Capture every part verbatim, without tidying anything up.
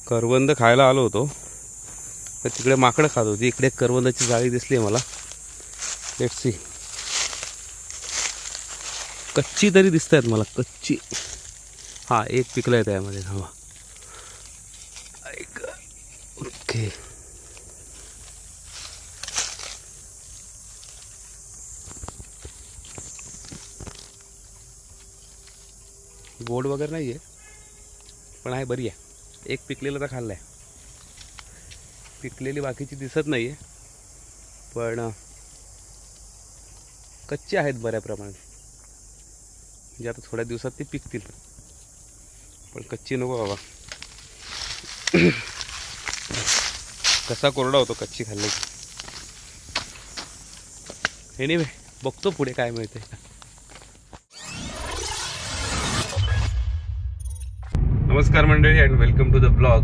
करवंद खायला आलो होतो तर तिकडे माकडं खात होती. इकडे करवंदाची जाळी दिसली मला. Let's see. कच्ची तरी दिसत आहेत मला, कच्ची. हा एक पिकलं आहे त्यामध्ये. थांबा. ओके. गोड वगैरे नाही आहे पण आहे, बरी आहे. एक पिकलेलं तर खाल्लं आहे. पिकलेली बाकीची दिसत नाही आहे पण कच्चे आहेत बऱ्या प्रमाणात. म्हणजे आता थोड्या दिवसात ते पिकतील पण कच्ची नको बाबा. कसा कोरडा होतो कच्ची खाल्ली. एनिवे बघतो पुढे काय मिळते. नमस्कार मंडळी and welcome to the blog.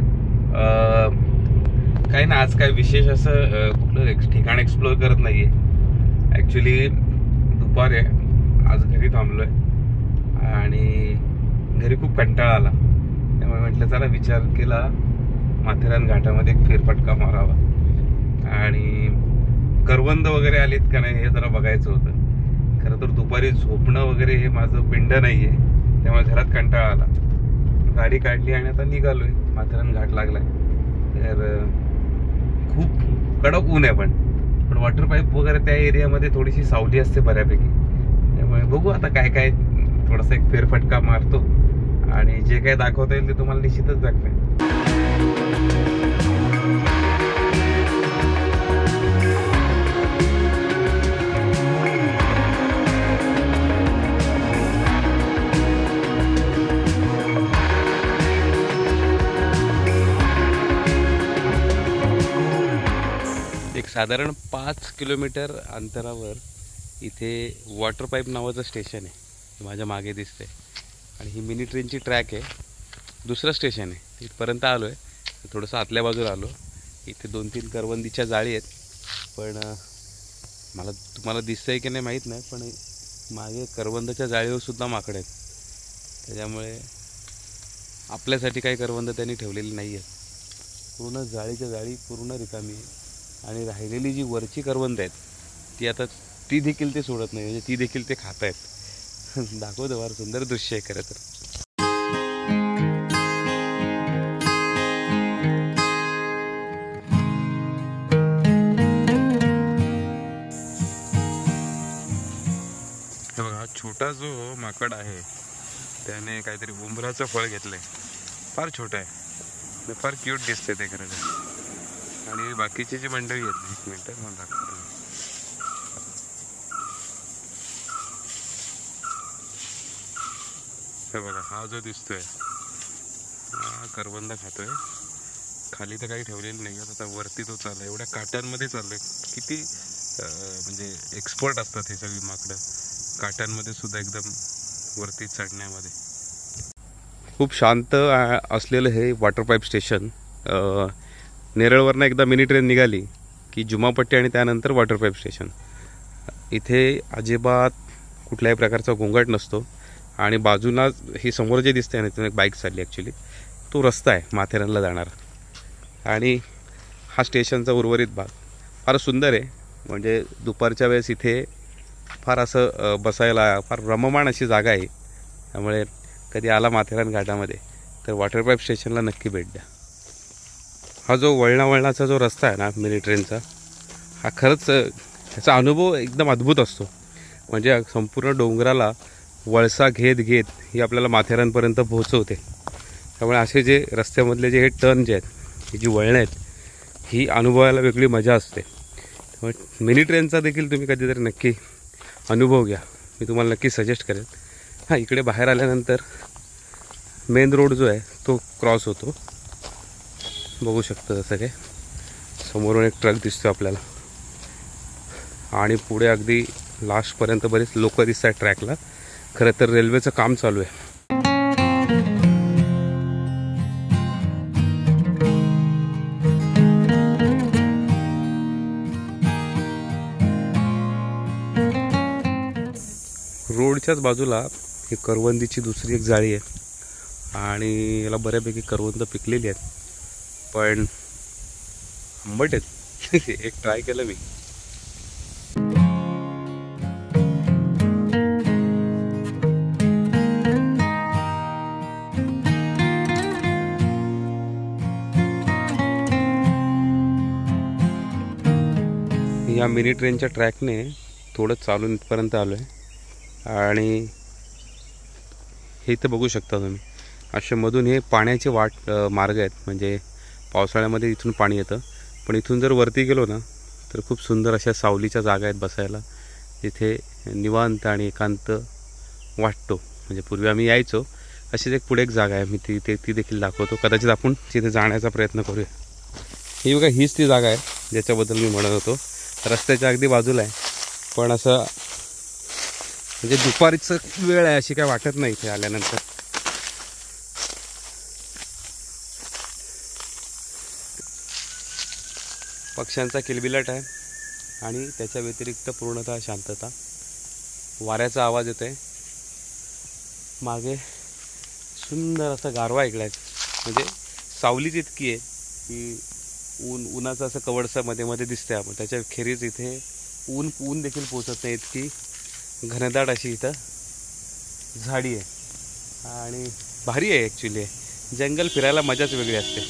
काही ना, आज काय विशेष असं कुठलं ठिकाण एक्सप्लोर करत नाही आहे. ॲक्च्युली दुपार आहे, आज घरी थांबलो आहे आणि घरी खूप कंटाळा आला. त्यामुळे म्हटलं चला विचार केला माथेरान घाटामध्ये एक फेरफटका मारावा आणि करवंद वगैरे आलीत का नाही हे जरा बघायचं होतं. खरं तर दुपारी झोपणं वगैरे हे माझं पिंड नाही आहे, त्यामुळे घरात कंटाळा आला. गाडी काढली आणि आता निघालोय. माथेरान घाट लागलाय तर खूप कडक ऊन आहे पण पण वॉटर पाईप वगैरे त्या एरियामध्ये थोडीशी सावली असते बऱ्यापैकी. त्यामुळे बघू आता काय काय, थोडासा एक फेरफटका मारतो आणि जे काय दाखवता येईल ते तुम्हाला निश्चितच दाखवेन. एक साधारण पाच किलोमीटर अंतरावर इथे वॉटर पाईप नावाचं स्टेशन आहे, माझ्या मागे दिसते. आणि ही मिनी ट्रेनची ट्रॅक आहे. दुसरं स्टेशन आहे. इथपर्यंत आलो आहे. थोडंसं आतल्या बाजूला आलो. इथे दोन तीन करवंदीच्या जाळी आहेत पण मला तुम्हाला दिसतंय की नाही माहीत नाही, पण मागे करवंदाच्या जाळीवर सुद्धा माकडं आहेत. त्याच्यामुळे आपल्यासाठी काही करवंद त्यांनी ठेवलेली नाही आहेत. पूर्ण जाळीच्या जाळी पूर्ण रिकामी आहे आणि राहिलेली जी वरची करवंद आहेत ती आता ती देखील ते सोडत नाही, म्हणजे ती देखील ते खात आहेत. दाखवतो, फार सुंदर दृश्य आहे खरं तर. हे बघा, छोटा जो माकड आहे त्याने काहीतरी उंबराचं फळ घेतलंय. फार छोटा आहे, फार क्यूट दिसते ते खरं तर. आणि बाकीची जी मंडळी आहेत, एक मिनिट मला दाखवतो. हे बघा, हा जो दिसतोय हा करवंद खातोय. खाली तर काही ठेवलेलं नाही. आता वरती तो चाललाय, एवढ्या काट्यांमध्ये चाललोय. किती म्हणजे एक्सपर्ट असतात हे सगळी माकडं, काट्यांमध्ये सुद्धा एकदम वरती चढण्यामध्ये. खूप शांत असलेलं हे वॉटर पाईप स्टेशन. नेरळवरनं एकदा मिनी ट्रेन निघाली की जुमापट्टी आणि त्यानंतर वॉटर पाईप स्टेशन. इथे अजिबात कुठल्याही प्रकारचा गोंगाट नसतो. आणि बाजूला ही समोर जे दिसते ना, तिथून एक बाईक चालली. ॲक्च्युली तो रस्ता आहे माथेरानला जाणारा. आणि हा स्टेशनचा उर्वरित भाग फार सुंदर आहे. म्हणजे दुपारच्या वेळेस इथे फार असं बसायला फार रममाण अशी जागा आहे. त्यामुळे कधी आला माथेरान घाटामध्ये तर वॉटर पाईप स्टेशनला नक्की भेट द्या. हा जो वळणा वळणाचा जो रस्ता आहे ना मिनी ट्रेनचा, हा खरंच ह्याचा अनुभव एकदम अद्भुत असतो. म्हणजे संपूर्ण डोंगराला वळसा घेत घेत ही आपल्याला माथेरानपर्यंत पोहोचवते. त्यामुळे असे जे रस्त्यामधले जे हे टर्न जे आहेत, ही जी वळणं आहेत, ही अनुभवायला वेगळी मजा असते. त्यामुळे मिनी ट्रेनचा देखील तुम्ही कधीतरी नक्की अनुभव घ्या. मी तुम्हाला नक्की सजेस्ट करेन. हां, इकडे बाहेर आल्यानंतर मेन रोड जो आहे तो क्रॉस होतो. बघू शकता जसं काय समोरून एक ट्रक दिसतो आपल्याला आणि पुढे अगदी लास्टपर्यंत बरेच लोक दिसत आहेत ट्रॅकला. खरं तर रेल्वेचं काम चालू आहे. रोडच्याच बाजूला ही करवंदीची दुसरी एक जाळी आहे आणि याला बऱ्यापैकी करवंद पिकलेली आहेत, पण आंबट आहेत. एक ट्राय केलं मी. या मिनी ट्रेनच्या ट्रॅकने थोडं चालून इथपर्यंत आलो आहे आणि हे इथं बघू शकता तुम्ही. असे मधून हे पाण्याचे वाट मार्ग आहेत, म्हणजे पावसाळ्यामध्ये इथून पाणी येतं. पण इथून जर वरती गेलो ना तर खूप सुंदर अशा सावलीच्या जागा आहेत बसायला, जिथे निवांत आणि एकांत वाटतो. म्हणजे पूर्वी आम्ही यायचो. अशीच एक पुढे एक जागा आहे, मी ती ते ती देखील दाखवतो. कदाचित आपण तिथे जाण्याचा प्रयत्न करूया. ही बघा, हीच ती जागा आहे ज्याच्याबद्दल मी म्हणत होतो. रस्त्याच्या अगदी बाजूला आहे, पण असं म्हणजे दुपारीचं वेळ आहे अशी काय वाटत नाही इथे आल्यानंतर. पक्ष्यांचा किलबिलाट आहे आणि त्याच्या व्यतिरिक्त पूर्णतः शांतता. वाऱ्याचा आवाज येतो आहे मागे. सुंदर असा गारवा ऐकलाय. म्हणजे सावलीच इतकी आहे की ऊन उन्हाचं असं कवडसं मध्ये मध्ये दिसतंय. आपण त्याच्या खेरीज इथे ऊन ऊन देखील पोचत नाही, इतकी घनदाट अशी इथं झाडी आहे आणि भारी आहे. ॲक्च्युली जंगल फिरायला मजाच वेगळी असते.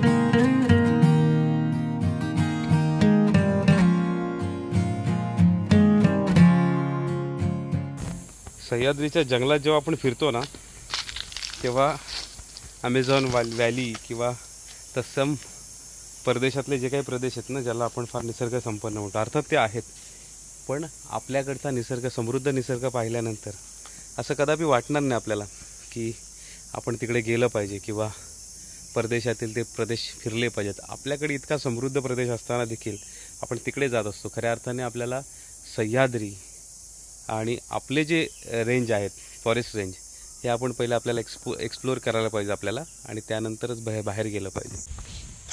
सह्याद्रीच्या जंगलात जेव्हा आपण फिरतो ना, तेव्हा ॲमेझॉन व्हॅली किंवा तत्सम परदेशातले जे काही प्रदेश आहेत ना, ज्याला आपण फार निसर्ग संपन्न म्हणतो, अर्थात ते आहेत, पण आपल्याकडचा निसर्ग, समृद्ध निसर्ग पाहिल्यानंतर असं कदापि वाटणार नाही आपल्याला की आपण तिकडे गेलं पाहिजे किंवा परदेशातील ते प्रदेश फिरले पाहिजेत. आपल्याकडे इतका समृद्ध प्रदेश असताना देखील आपण तिकडे जात असतो. खऱ्या अर्थाने आपल्याला सह्याद्री आणि आपले जे रेंज आहेत, फॉरेस्ट रेंज, हे आपण पहिलं आपल्याला एक्सप्लो एक्सप्लोअर करायला पाहिजे आपल्याला, आणि त्यानंतरच बाहेर बाहेर गेलं पाहिजे.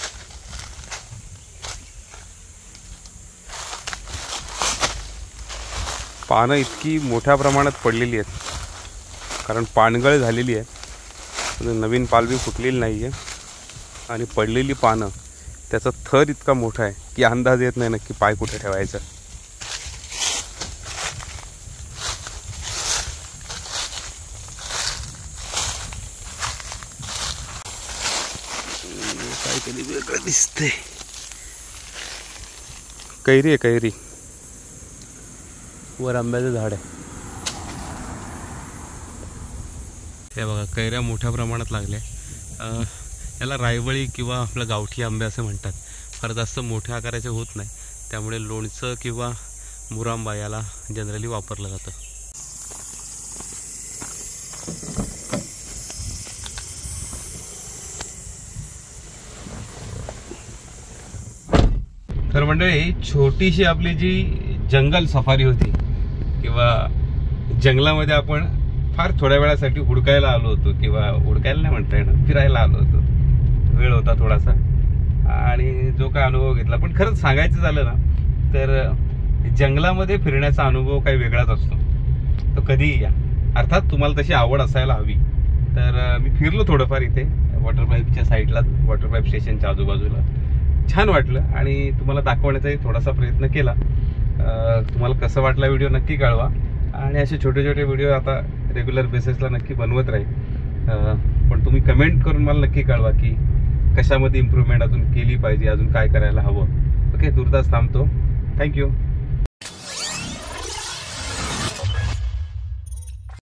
पानं इतकी मोठ्या प्रमाणात पडलेली आहेत कारण पानगळ झालेली आहे. नवीन पालवी फुटलेली नाही आहे आणि पडलेली पानं, त्याचा थर इतका मोठा आहे की अंदाज येत नाही नक्की पाय कुठे ठेवायचा. काहीतरी वेगळं दिसतंय. कैरी आहे, कैरी. वर आंब्याचं झाड आहे. हे बघा, कैऱ्या मोठ्या प्रमाणात लागल्या. याला रायवळी किंवा आपलं गावठी आंबे असं म्हणतात. फार जास्त मोठ्या आकाराचे होत नाही, त्यामुळे लोणचं किंवा मुरांबा याला जनरली वापरलं जातं. तर मंडळी, छोटीशी आपली जी जंगल सफारी होती किंवा जंगलामध्ये आपण फार थोड्या वेळासाठी हुडकायला आलो होतो, किंवा हुडकायला नाही म्हणता येणार, फिरायला आलो होतो. वेळ होता थोडासा आणि जो काय अनुभव घेतला. पण खरंच सांगायचं झालं ना तर जंगलामध्ये फिरण्याचा अनुभव काही वेगळाच असतो. तो कधीही या. अर्थात तुम्हाला तशी आवड असायला हवी. तर मी फिरलो थोडंफार इथे वॉटर पाईपच्या साईडला, वॉटर पाईप स्टेशनच्या आजूबाजूला. छान वाटलं आणि तुम्हाला दाखवण्याचाही थोडासा प्रयत्न केला. तुम्हाला कसं वाटला व्हिडिओ नक्की कळवा, आणि असे छोटे छोटे व्हिडिओ आता रेग्युलर बेसिसला नक्की बनवत राहील. पण तुम्ही कमेंट करून मला नक्की कळवा की कशामध्ये इम्प्रूव्हमेंट अजून केली पाहिजे, अजून काय करायला हवं. ओके, तुर्तास थांबतो. थँक्यू.